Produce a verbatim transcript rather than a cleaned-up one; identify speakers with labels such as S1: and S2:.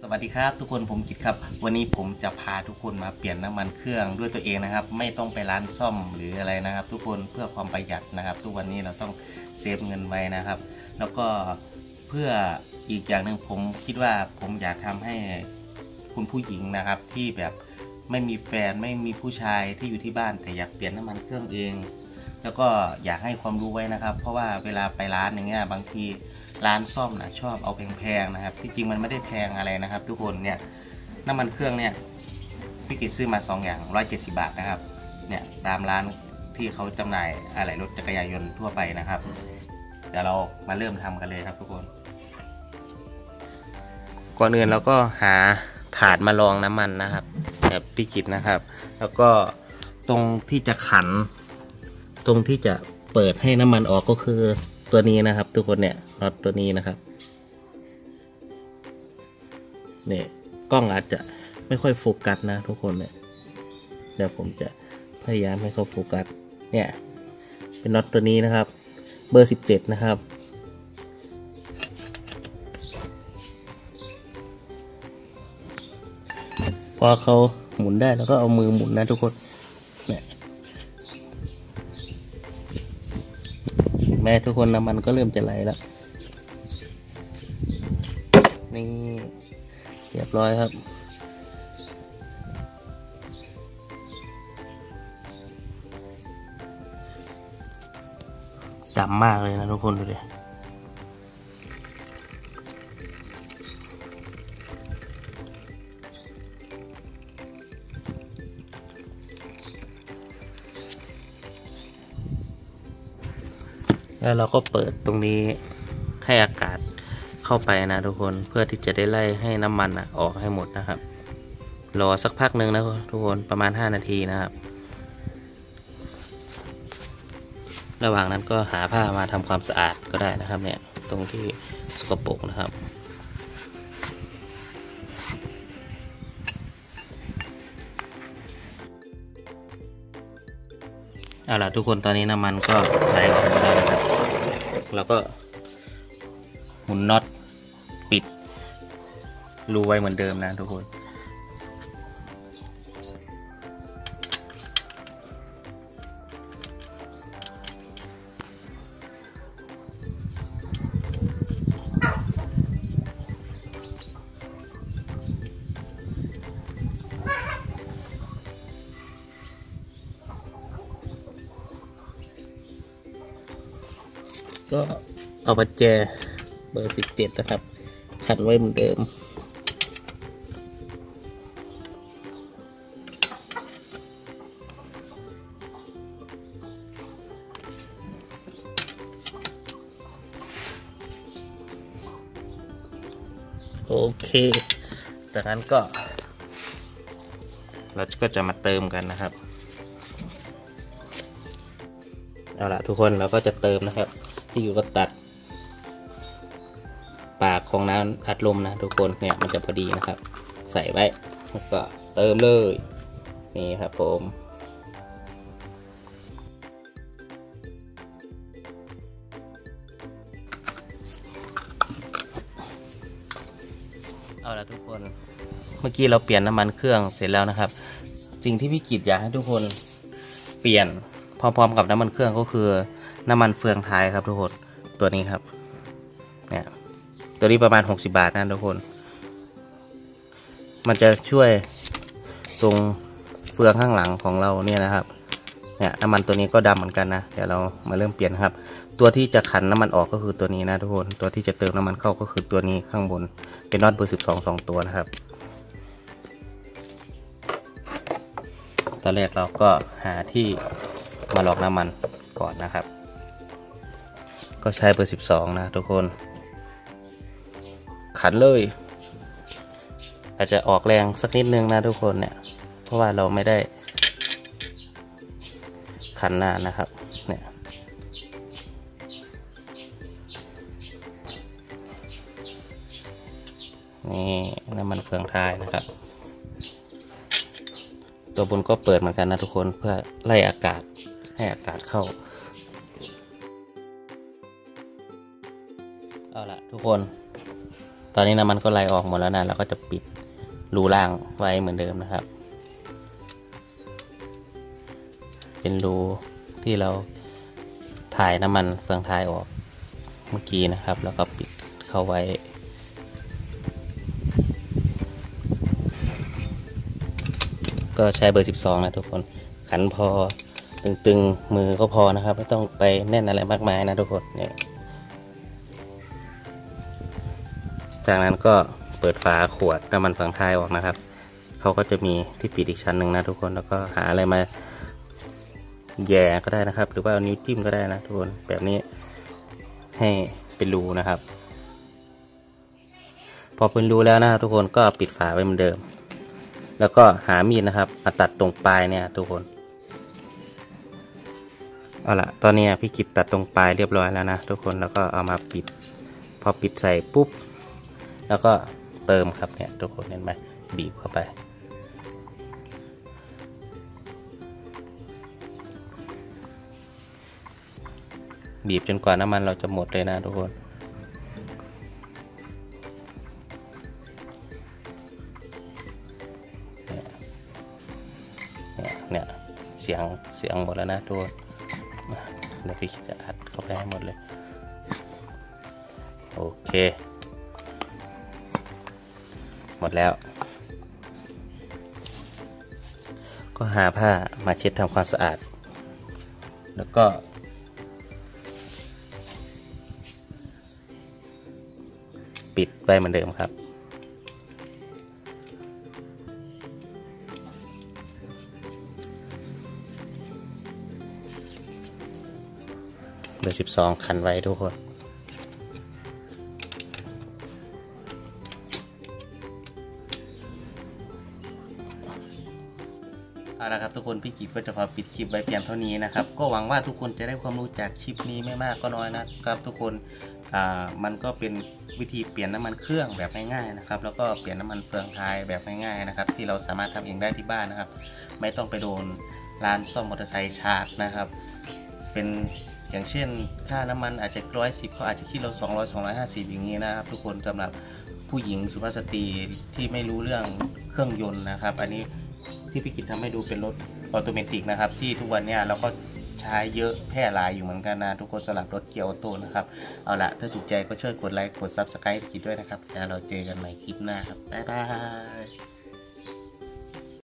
S1: วัสดีครับทุกคนผมกิตครับวันนี้ผมจะพาทุกคนมาเปลี่ยนน้ำมันเครื่องด้วยตัวเองนะครับไม่ต้องไปร้านซ่อมหรืออะไรนะครับ ทุกคนเพื่อความประหยัดนะครับทุกวันนี้เราต้องเซฟเงินไว้นะครับแล้วก็เพื่ออีกอย่างหนึ่งผมคิดว่าผมอยากทำให้คุณผู้หญิงนะครับที่แบบไม่มีแฟนไม่มีผู้ชายที่อยู่ที่บ้านแต่อยากเปลี่ยนน้ำมันเครื่องเองแล้วก็อยากให้ความรู้ไว้นะครับเพราะว่าเวลาไปร้านอย่างเงี้ยบางทีร้านซ่อมนะชอบเอาแพงๆนะครับที่จริงมันไม่ได้แพงอะไรนะครับทุกคนเนี่ยน้ำมันเครื่องเนี่ยพี่กิตซื้อมาสองอย่างร้อยเจ็ดสิบบาทนะครับเนี่ยตามร้านที่เขาจำหน่ายอะไหล่รถจักรยานยนต์ทั่วไปนะครับเดี๋ยวเรามาเริ่มทำกันเลยครับทุกคนก่อนอื่นเราก็หาถาดมารองน้ำมันนะครับแบบพี่กิตนะครับแล้วก็ตรงที่จะขันตรงที่จะเปิดให้น้ำมันออกก็คือตัวนี้นะครับทุกคนเนี่ยน็อตตัวนี้นะครับเนี่ยกล้องอาจจะไม่ค่อยโฟกัสนะทุกคนเนี่ยเดี๋ยวผมจะพยายามให้เขาโฟกัสเนี่ยเป็นน็อตตัวนี้นะครับเบอร์สิบเจ็ดนะครับพอเขาหมุนได้แล้วก็เอามือหมุนนะทุกคนเนี่ยแม้ทุกคนน้ำมันก็เริ่มจะไหลแล้วนี่เรียบร้อยครับดำมากเลยนะทุกคนดูดิแล้วเราก็เปิดตรงนี้ให้อากาศเข้าไปนะทุกคนเพื่อที่จะได้ไล่ให้น้ำมันออกให้หมดนะครับรอสักพักหนึ่งนะทุกคนประมาณห้านาทีนะครับระหว่างนั้นก็หาผ้ามาทำความสะอาดก็ได้นะครับเนี่ยตรงที่สกปรกนะครับเอาล่ะทุกคนตอนนี้น้ำมันก็ไหลออกมาแล้วนะครับแล้วก็หมุนน็อตปิดรูไว้เหมือนเดิมนะทุกคนก็เอาปัจแจเบอร์สิบเจ็ดนะครับขันไว้เหมือนเดิมโอเคจากนั้นก็เราก็จะมาเติมกันนะครับเอาละทุกคนเราก็จะเติมนะครับที่อยู่ก็ตัดปากของน้ำอัดลมนะทุกคนเนี่ยมันจะพอดีนะครับใส่ไว้แล้วก็เติมเลยนี่ครับผมเอาละทุกคนเมื่อกี้เราเปลี่ยนน้ำมันเครื่องเสร็จแล้วนะครับสิ่งที่พี่กิตอยากให้ทุกคนเปลี่ยนพร้อมๆกับน้ำมันเครื่องก็คือน้ำมันเฟืองท้ายครับทุกคนตัวนี้ครับเนี่ยตัวนี้ประมาณหกสิบบาทนะทุกคนมันจะช่วยตรงเฟืองข้างหลังของเราเนี่ยนะครับเนี่ยน้ำมันตัวนี้ก็ดำเหมือนกันนะเดี๋ยวเรามาเริ่มเปลี่ยนครับตัวที่จะขันน้ำมันออกก็คือตัวนี้นะทุกคนตัวที่จะเติมน้ำมันเข้าก็คือตัวนี้ข้างบนเป็นน็อตเบอร์สิบสองสองตัวนะครับตอนแรกเราก็หาที่มาหลอกน้ำมันก่อนนะครับก็ใช้เบอร์สิบสองนะทุกคนขันเลยอาจจะออกแรงสักนิดนึงนะทุกคนเนี่ยเพราะว่าเราไม่ได้ขันนานนะครับเนี่ยนี่น้ำมันเฟืองท้ายนะครับตัวบนก็เปิดเหมือนกันนะทุกคนเพื่อไล่อากาศให้อากาศเข้าเอาล่ะทุกคนตอนนี้น้ำมันก็ไหลออกหมดแล้วนะเราก็จะปิดรูล่างไว้เหมือนเดิมนะครับเป็นรูที่เราถ่ายน้ำมันเฟืองท้ายออกเมื่อกี้นะครับแล้วก็ปิดเข้าไว้ก็ใช้เบอร์สิบสองนะทุกคนขันพอตึงๆมือก็พอนะครับไม่ต้องไปแน่นอะไรมากมายนะทุกคนเนี่ยจากนั้นก็เปิดฝาขวดน้ำมันเฟืองท้ายออกนะครับเขาก็จะมีที่ปิดอีกชั้นหนึ่งนะทุกคนแล้วก็หาอะไรมาแย่ก็ได้นะครับหรือว่าเอานิ้วจิ้มก็ได้นะทุกคนแบบนี้ให้เป็นรูนะครับพอเป็นรูแล้วนะทุกคนก็ปิดฝาไว้เหมือนเดิมแล้วก็หามีดนะครับมาตัดตรงปลายเนี่ยทุกคนเอาละตอนนี้พี่กิจตัดตรงปลายเรียบร้อยแล้วนะทุกคนแล้วก็เอามาปิดพอปิดใส่ปุ๊บแล้วก็เติมครับเนี่ยทุกคนเห็นไหมบีบเข้าไปบีบจนกว่าน้ำมันเราจะหมดเลยนะทุกคนเนี่ยเสียงเสียงหมดแล้วนะทุกคนเดี๋ยวพี่จะอัดเข้าไปให้หมดเลยโอเคหมดแล้วก็หาผ้ามาเช็ดทำความสะอาดแล้วก็ปิดไว้เหมือนเดิมครับเบอร์สิบสองขันไว้ทุกคนเอาละครับทุกคนพี่กิจก็จะขอปิดคลิปไว้เพียงเท่านี้นะครับก็หวังว่าทุกคนจะได้ความรู้จากคลิปนี้ไม่มากก็น้อยนะครับทุกคนอ่ามันก็เป็นวิธีเปลี่ยนน้ำมันเครื่องแบบง่ายๆนะครับแล้วก็เปลี่ยนน้ำมันเฟืองท้ายแบบง่ายๆนะครับที่เราสามารถทำเองได้ที่บ้านนะครับไม่ต้องไปโดนร้านซ่อมมอเตอร์ไซค์ชาร์จนะครับเป็นอย่างเช่นค่าน้ำมันอาจจะร้อยสิบเขาอาจจะคิดเราสองร้อยสองร้อยห้าสิบอย่างนี้นะครับทุกคนสำหรับผู้หญิงสุภาพสตรีที่ไม่รู้เรื่องเครื่องยนต์นะครับอันนี้ที่พี่กิจทำให้ดูเป็นรถออโตเมติกนะครับที่ทุกวันนี้เราก็ใช้เยอะแพร่หลายอยู่เหมือนกันนะทุกคนสำหรับรถเกียร์ออโต้นะครับเอาละถ้าถูกใจก็ช่วยกดไลค์กดซับสไครต์พี่กิจด้วยนะครับแล้วเราเจอกันใหม่คลิปหน้าครับบ๊ายบาย